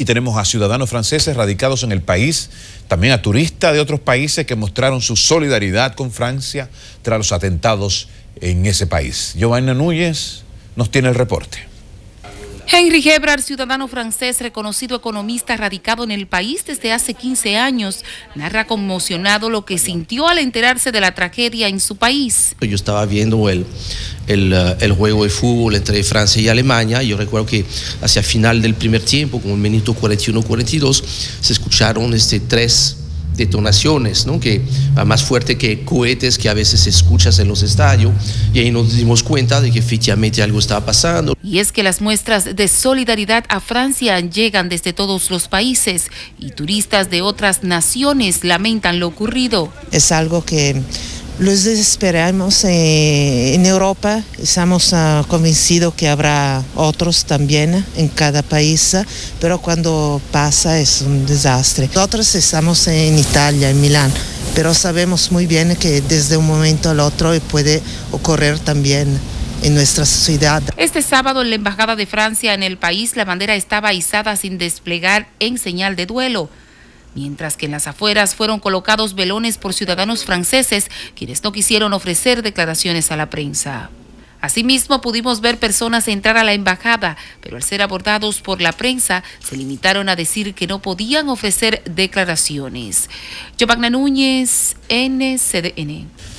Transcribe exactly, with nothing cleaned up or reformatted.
Y tenemos a ciudadanos franceses radicados en el país, también a turistas de otros países que mostraron su solidaridad con Francia tras los atentados en ese país. Giovanna Núñez nos tiene el reporte. Henry Hebrard, ciudadano francés, reconocido economista radicado en el país desde hace quince años, narra conmocionado lo que sintió al enterarse de la tragedia en su país. Yo estaba viendo el, el, el juego de fútbol entre Francia y Alemania. Yo recuerdo que hacia el final del primer tiempo, como el minuto cuarenta y uno cuarenta y dos, se escucharon este, tres detonaciones, ¿no? Que más fuerte que cohetes que a veces escuchas en los estadios, y ahí nos dimos cuenta de que efectivamente algo estaba pasando. Y es que las muestras de solidaridad a Francia llegan desde todos los países y turistas de otras naciones lamentan lo ocurrido. Es algo que los esperamos eh, en Europa, estamos uh, convencidos que habrá otros también en cada país, pero cuando pasa es un desastre. Nosotros estamos en Italia, en Milán, pero sabemos muy bien que desde un momento al otro puede ocurrir también en nuestra ciudad. Este sábado en la Embajada de Francia en el país la bandera estaba izada sin desplegar en señal de duelo, mientras que en las afueras fueron colocados velones por ciudadanos franceses quienes no quisieron ofrecer declaraciones a la prensa. Asimismo, pudimos ver personas entrar a la embajada, pero al ser abordados por la prensa, se limitaron a decir que no podían ofrecer declaraciones. Giovanna Núñez, N C D N.